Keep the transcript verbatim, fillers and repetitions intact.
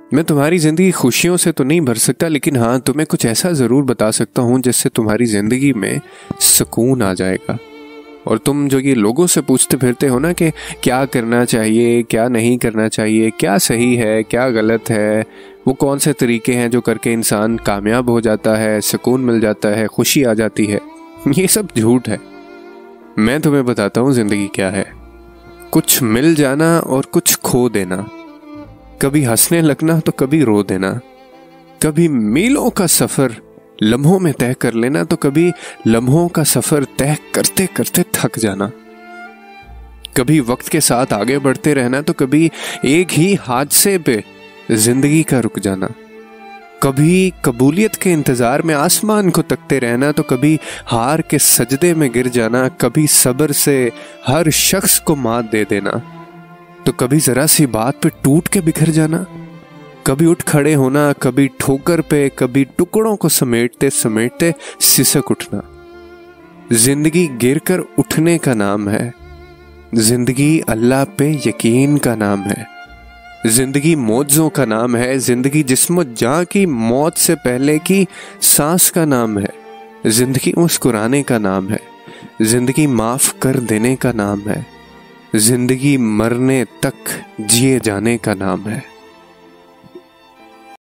मैं तुम्हारी ज़िंदगी खुशियों से तो नहीं भर सकता, लेकिन हाँ तुम्हें कुछ ऐसा ज़रूर बता सकता हूँ जिससे तुम्हारी ज़िंदगी में सुकून आ जाएगा। और तुम जो ये लोगों से पूछते फिरते हो ना कि क्या करना चाहिए, क्या नहीं करना चाहिए, क्या सही है, क्या गलत है, वो कौन से तरीके हैं जो करके इंसान कामयाब हो जाता है, सुकून मिल जाता है, खुशी आ जाती है, ये सब झूठ है। मैं तुम्हें बताता हूँ ज़िंदगी क्या है। कुछ मिल जाना और कुछ खो देना, कभी हंसने लगना तो कभी रो देना, कभी मीलों का सफर लम्हों में तय कर लेना तो कभी लम्हों का सफर तय करते करते थक जाना, कभी वक्त के साथ आगे बढ़ते रहना तो कभी एक ही हादसे पे जिंदगी का रुक जाना, कभी कबूलियत के इंतजार में आसमान को तकते रहना तो कभी हार के सजदे में गिर जाना, कभी सब्र से हर शख्स को मात दे देना तो कभी जरा सी बात पे टूट के बिखर जाना, कभी उठ खड़े होना, कभी ठोकर पे, कभी टुकड़ों को समेटते समेटते सिसक उठना। जिंदगी गिरकर उठने का नाम है, जिंदगी अल्लाह पे यकीन का नाम है, जिंदगी मौजों का नाम है, जिंदगी जिस्म जान की मौत से पहले की सांस का नाम है, जिंदगी मुस्कुराने का नाम है, जिंदगी माफ कर देने का नाम है, जिंदगी मरने तक जिए जाने का नाम है।